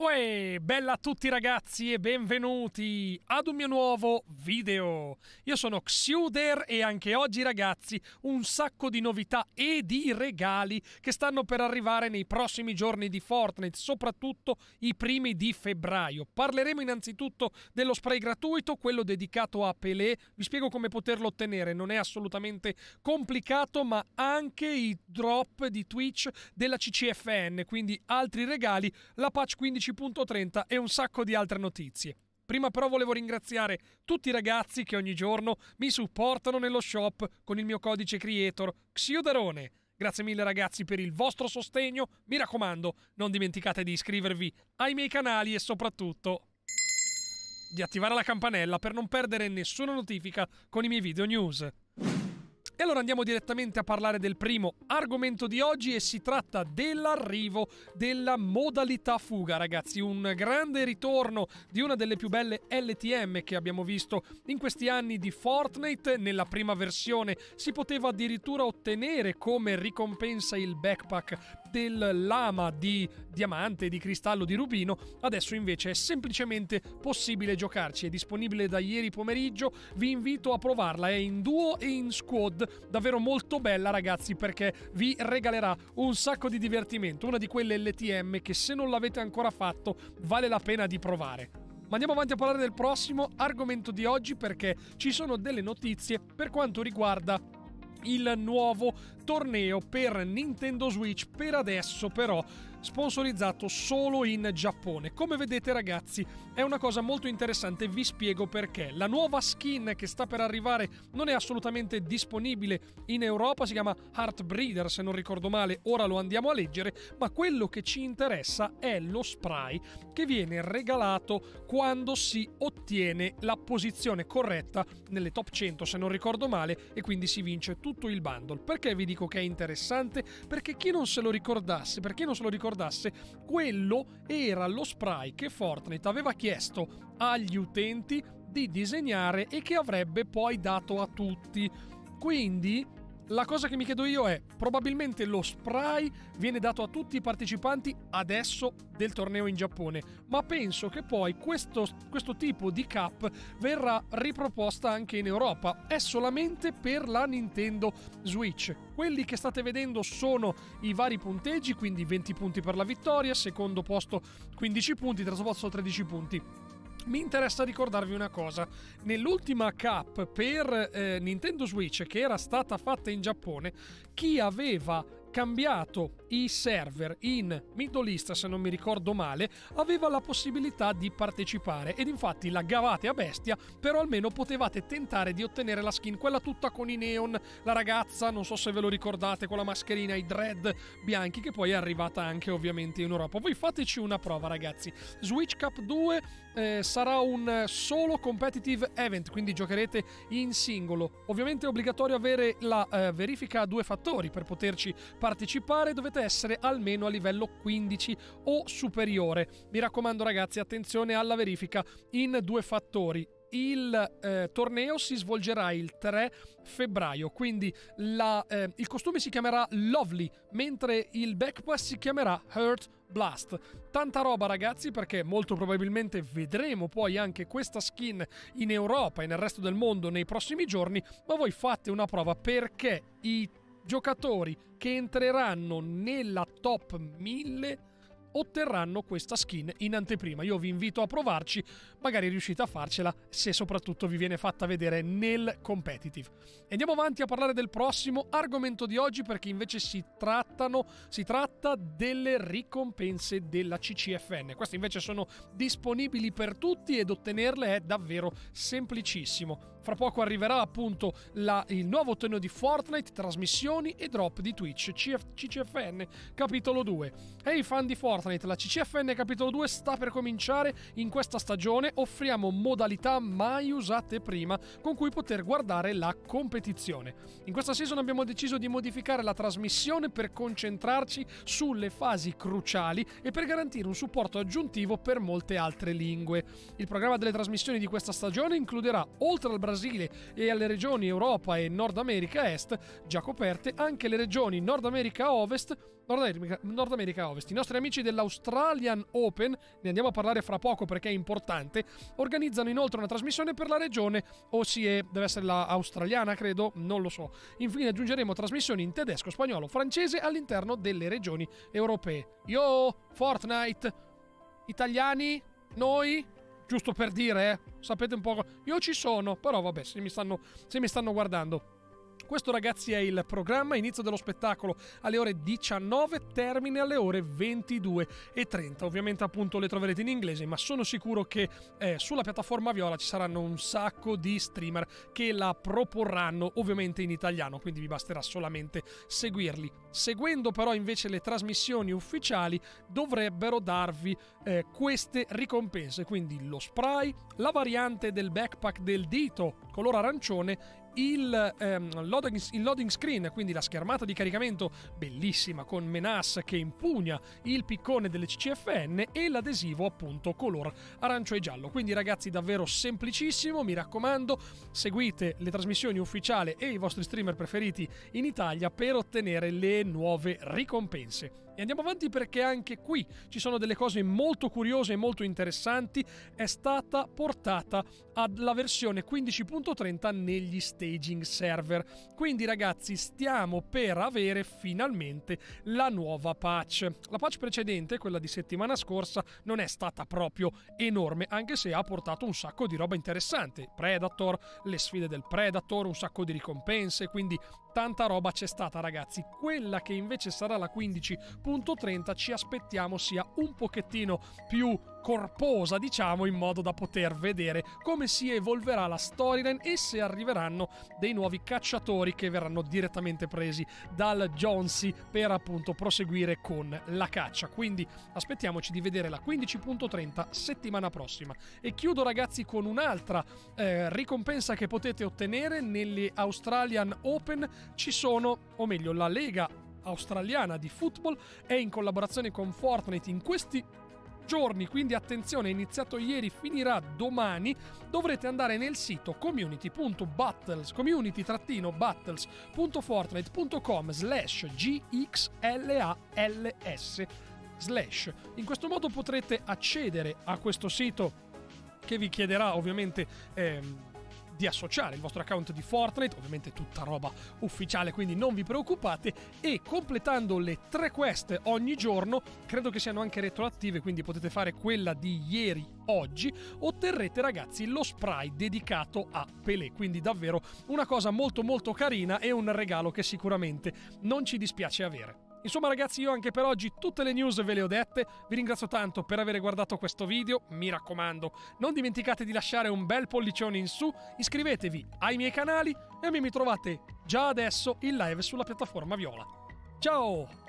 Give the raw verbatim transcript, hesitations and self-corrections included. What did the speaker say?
Uè, bella a tutti ragazzi e benvenuti ad un mio nuovo video. Io sono Xuder e anche oggi ragazzi un sacco di novità e di regali che stanno per arrivare nei prossimi giorni di Fortnite, soprattutto i primi di febbraio. Parleremo innanzitutto dello spray gratuito, quello dedicato a Pelé. Vi spiego come poterlo ottenere, non è assolutamente complicato, ma anche i drop di Twitch della C C F N, quindi altri regali, la patch quindici punto trenta e un sacco di altre notizie. Prima però volevo ringraziare tutti i ragazzi che ogni giorno mi supportano nello shop con il mio codice creator Xuderone. Grazie mille ragazzi per il vostro sostegno, mi raccomando non dimenticate di iscrivervi ai miei canali e soprattutto di attivare la campanella per non perdere nessuna notifica con i miei video news. E allora andiamo direttamente a parlare del primo argomento di oggi e si tratta dell'arrivo della modalità fuga, ragazzi. Un grande ritorno di una delle più belle L T M che abbiamo visto in questi anni di Fortnite. Nella prima versione si poteva addirittura ottenere come ricompensa il backpack del lama di diamante, di cristallo, di rubino. Adesso invece è semplicemente possibile giocarci, è disponibile da ieri pomeriggio. Vi invito a provarla, è in duo e in squad. Davvero molto bella ragazzi, perché vi regalerà un sacco di divertimento, una di quelle L T M che se non l'avete ancora fatto vale la pena di provare. Ma andiamo avanti a parlare del prossimo argomento di oggi, perché ci sono delle notizie per quanto riguarda il nuovo torneo per Nintendo Switch, per adesso però sponsorizzato solo in Giappone. Come vedete ragazzi è una cosa molto interessante, vi spiego perché. La nuova skin che sta per arrivare non è assolutamente disponibile in Europa, si chiama Heartbreeder se non ricordo male, ora lo andiamo a leggere, ma quello che ci interessa è lo spray che viene regalato quando si ottiene la posizione corretta nelle top cento se non ricordo male, e quindi si vince tutto il bundle. Perché vi dico che è interessante? Perché chi non se lo ricordasse, per chi non se lo ricordasse, quello era lo spray che Fortnite aveva chiesto agli utenti di disegnare e che avrebbe poi dato a tutti. Quindi la cosa che mi chiedo io è, probabilmente lo spray viene dato a tutti i partecipanti adesso del torneo in Giappone, ma penso che poi questo, questo tipo di cap verrà riproposta anche in Europa. È solamente per la Nintendo Switch. Quelli che state vedendo sono i vari punteggi, quindi venti punti per la vittoria, secondo posto quindici punti, terzo posto tredici punti. Mi interessa ricordarvi una cosa: nell'ultima Cup per eh, Nintendo Switch che era stata fatta in Giappone, chi aveva cambiato i server in Middle East, se non mi ricordo male, aveva la possibilità di partecipare, ed infatti laggavate a bestia, però almeno potevate tentare di ottenere la skin, quella tutta con i neon, la ragazza, non so se ve lo ricordate, con la mascherina, i dread bianchi, che poi è arrivata anche ovviamente in Europa. Voi fateci una prova ragazzi. Switch Cup due eh, sarà un solo competitive event, quindi giocherete in singolo. Ovviamente è obbligatorio avere la eh, verifica a due fattori per poterci partecipare, dovete essere almeno a livello quindici o superiore. Mi raccomando ragazzi, attenzione alla verifica in due fattori. Il eh, torneo si svolgerà il tre febbraio, quindi la, eh, il costume si chiamerà Lovely, mentre il backpack si chiamerà Heart Blast. Tanta roba ragazzi, perché molto probabilmente vedremo poi anche questa skin in Europa e nel resto del mondo nei prossimi giorni, ma voi fate una prova, perché i giocatori che entreranno nella top mille otterranno questa skin in anteprima. Io vi invito a provarci, magari riuscite a farcela se soprattutto vi viene fatta vedere nel competitive. E andiamo avanti a parlare del prossimo argomento di oggi, perché invece si trattano si tratta delle ricompense della C C F N. Queste invece sono disponibili per tutti ed ottenerle è davvero semplicissimo. Fra poco arriverà appunto la, il nuovo torneo di Fortnite, trasmissioni e drop di Twitch C C F N capitolo due. Ehi fan di Fortnite, la C C F N capitolo due sta per cominciare. In questa stagione offriamo modalità mai usate prima con cui poter guardare la competizione. In questa season abbiamo deciso di modificare la trasmissione per concentrarci sulle fasi cruciali e per garantire un supporto aggiuntivo per molte altre lingue. Il programma delle trasmissioni di questa stagione includerà, oltre al Brasile e alle regioni Europa e Nord America Est già coperte, anche le regioni Nord America Ovest, Nord America, Nord America Ovest. I nostri amici dell'Australian Open, ne andiamo a parlare fra poco perché è importante, organizzano inoltre una trasmissione per la regione, o si è, deve essere la australiana, credo, non lo so. Infine aggiungeremo trasmissioni in tedesco, spagnolo, francese all'interno delle regioni europee. Yo, Fortnite, italiani, noi, giusto per dire, eh, sapete un po', io ci sono, però vabbè, se mi stanno, se mi stanno guardando. Questo, ragazzi, è il programma. Inizio dello spettacolo alle ore diciannove, termine alle ore ventidue e trenta. Ovviamente, appunto, le troverete in inglese, ma sono sicuro che eh, sulla piattaforma Viola ci saranno un sacco di streamer che la proporranno, ovviamente in italiano, quindi vi basterà solamente seguirli. Seguendo però invece le trasmissioni ufficiali dovrebbero darvi eh, queste ricompense, quindi lo spray, la variante del backpack del dito color arancione, il, ehm, loading, il loading screen, quindi la schermata di caricamento bellissima con Menas che impugna il piccone delle C C F N e l'adesivo appunto color arancio e giallo. Quindi, ragazzi, davvero semplicissimo, mi raccomando, seguite le trasmissioni ufficiali e i vostri streamer preferiti in Italia per ottenere le nuove ricompense. E andiamo avanti perché anche qui ci sono delle cose molto curiose e molto interessanti. È stata portata alla versione quindici punto trenta negli staging server. Quindi, ragazzi, stiamo per avere finalmente la nuova patch. La patch precedente, quella di settimana scorsa, non è stata proprio enorme, anche se ha portato un sacco di roba interessante. Predator, le sfide del Predator, un sacco di ricompense, quindi tanta roba c'è stata, ragazzi. Quella che invece sarà la quindici punto trenta ci aspettiamo sia un pochettino più corposa, diciamo, in modo da poter vedere come si evolverà la storyline e se arriveranno dei nuovi cacciatori che verranno direttamente presi dal Jonesy per appunto proseguire con la caccia. Quindi aspettiamoci di vedere la quindici punto trenta settimana prossima. E chiudo, ragazzi, con un'altra eh, ricompensa che potete ottenere nelle Australian Open. Ci sono, o meglio, la Lega Australiana di Football è in collaborazione con Fortnite in questi giorni, quindi attenzione, è iniziato ieri, finirà domani. Dovrete andare nel sito community.battles community-battles.fortnite.com slash gxlals slash. In questo modo potrete accedere a questo sito che vi chiederà ovviamente ehm, di associare il vostro account di Fortnite, ovviamente tutta roba ufficiale, quindi non vi preoccupate, e completando le tre quest ogni giorno, credo che siano anche retroattive, quindi potete fare quella di ieri oggi, otterrete, ragazzi, lo spray dedicato a Pelé, quindi davvero una cosa molto molto carina e un regalo che sicuramente non ci dispiace avere. Insomma, ragazzi, io anche per oggi tutte le news ve le ho dette. Vi ringrazio tanto per aver guardato questo video. Mi raccomando, non dimenticate di lasciare un bel pollicione in su, iscrivetevi ai miei canali e a me mi trovate già adesso in live sulla piattaforma Viola. Ciao!